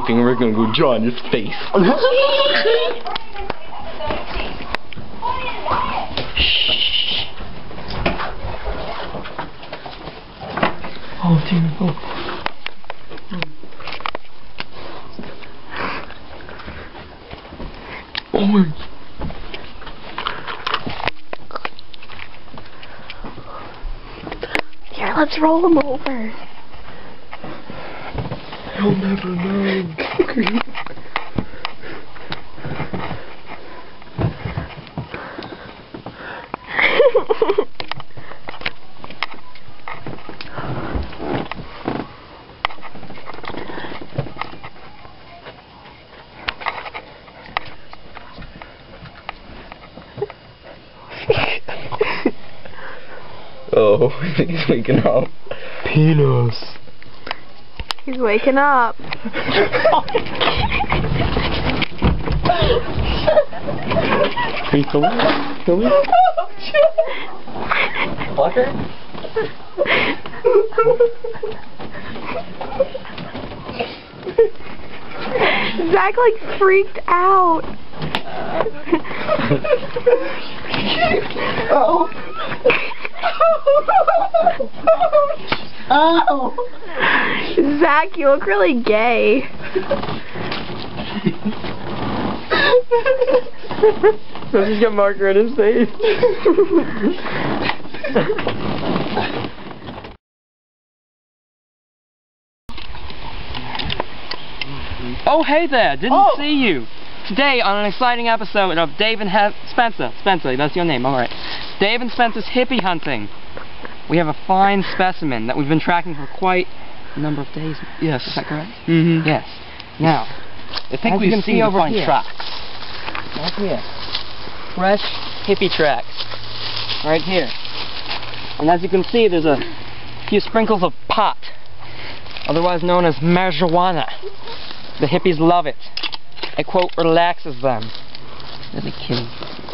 sleeping and we're gonna go draw in his face. Shh. Oh dear, oh. Oh my. Here, let's roll him over. He'll never know. Oh, he's waking up. Penis. He's waking up. Can you kill me? Kill me? Fucker? Zach like freaked out. Oh. Oh. Zach, you look really gay. Let's just get marker in his face. Oh, hey there, didn't see you. Today, on an exciting episode of Dave and Spencer, that's your name, alright. Dave and Spencer's hippie hunting. We have a fine specimen that we've been tracking for quite a number of days. Yes. Is that correct? Mm-hmm. Yes. Now, I think we can see over here. tracks. Right here. Fresh hippie tracks. Right here. And as you can see, there's a few sprinkles of pot, otherwise known as marijuana. The hippies love it. It, quote, relaxes them. Really kidding.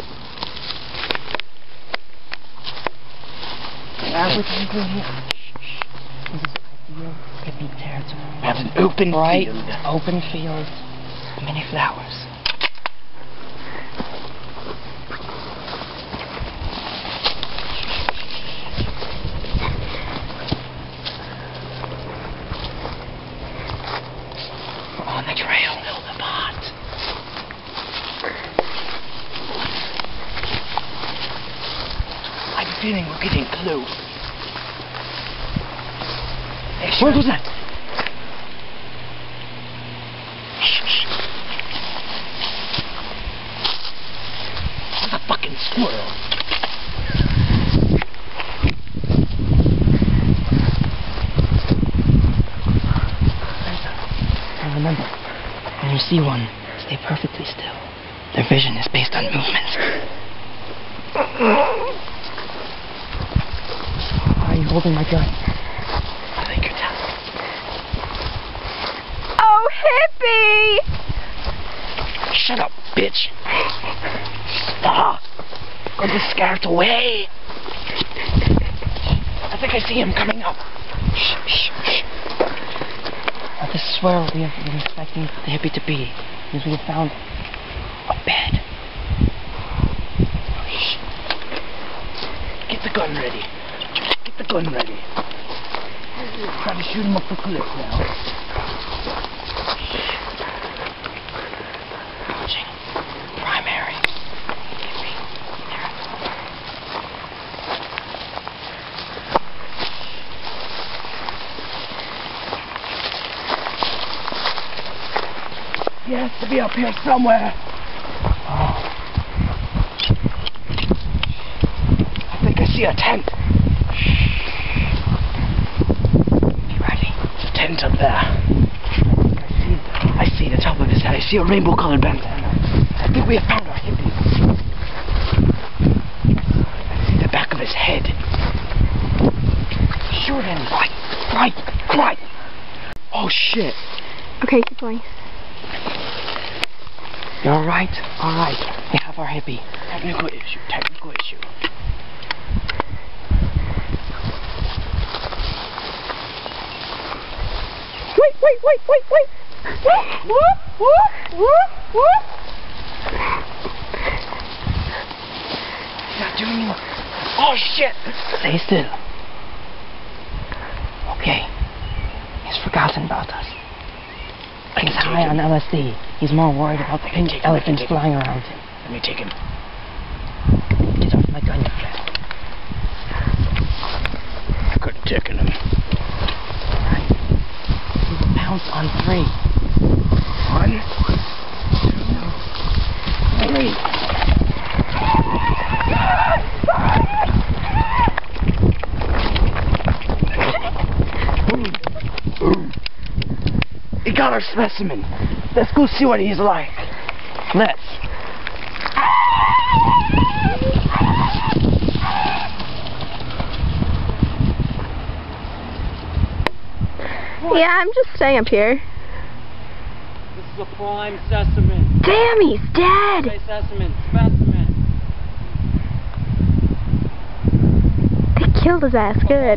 Everything's in here. This is ideal hippie territory. We have an open field. Open field. Many flowers. We're on the trail, know the pot. I'm feeling we're getting close. What was that? Shh. There's a fucking squirrel. And remember, when you see one, stay perfectly still. Their vision is based on movements. Why are you holding my gun? I think you're telling me. Oh, hippie! Shut up, bitch. Stop. I'm gonna scare it away. I think I see him coming up. Shh, shh, shh. This is where we have been expecting the hippie to be, because we have found a bed. Shh. Get the gun ready. Get the gun ready. Try to shoot him up the cliff now. Approaching primary hippie territory. He has to be up here somewhere. I think I see a tent. Be ready. There's a tent up there. I see the top of his head. I see a rainbow-colored bandana. I think we have found our hippie. I see the back of his head. Shoot him. Right. Oh shit. Okay, keep going. You're alright? Alright. We have our hippie. Technical issue. Wait. Whoop, whoop, whoop, whoop. He's not doing it. Oh shit! Stay still. Okay. He's forgotten about us. He's high on LSD. He's more worried about the pink elephants flying around him. Let me take him. Get off my gun, you friend. I could have taken him. Alright. We will pounce on 3. 1, 2, 3. He got our specimen. Let's go see what he's like. Let's. Yeah, I'm just staying up here. This is a prime specimen. Damn, he's dead. Specimen. They killed his ass good.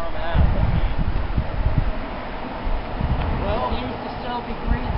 Well, he was to still be breathing.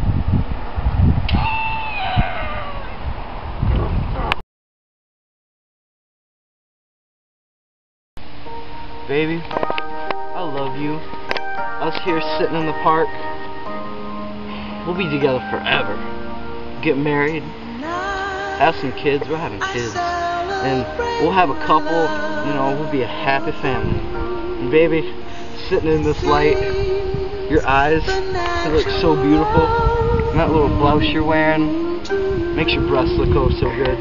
Baby, I love you. Us here sitting in the park. We'll be together forever. Get married. Have some kids. We're having kids. And we'll have a couple. You know, we'll be a happy family. And baby, sitting in this light, your eyes, they look so beautiful. And that little blouse you're wearing makes your breasts look oh so good.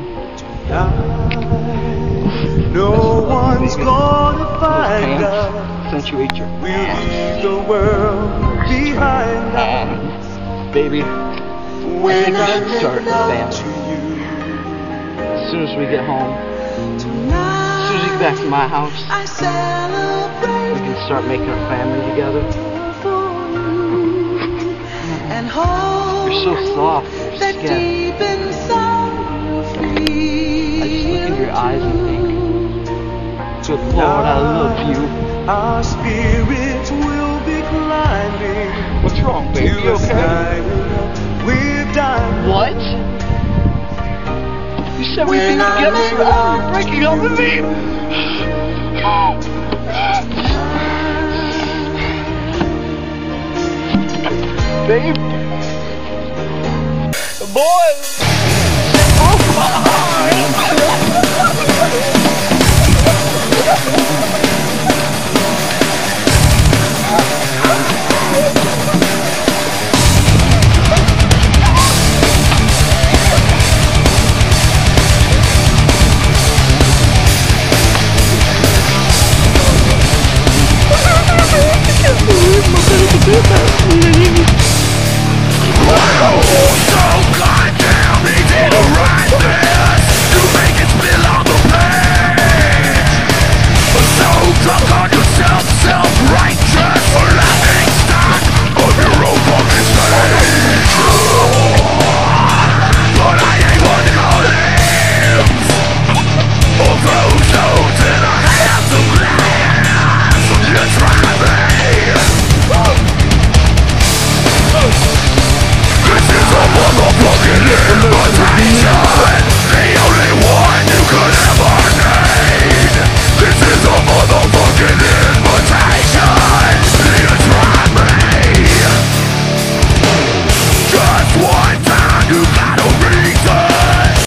No one's gonna find us. Accentuate your We'll leave the world behind us. Baby, I think we should start a family. As soon as we get home, as soon as we get back to my house, we can start making a family together. You're so soft, your skin. I just look into your eyes and think, good Lord, I love you. Our spirits will be climbing. What's wrong, baby? You okay? We've done What? You said we'd be together forever. You're breaking up with me. Babe. Boy. Oh,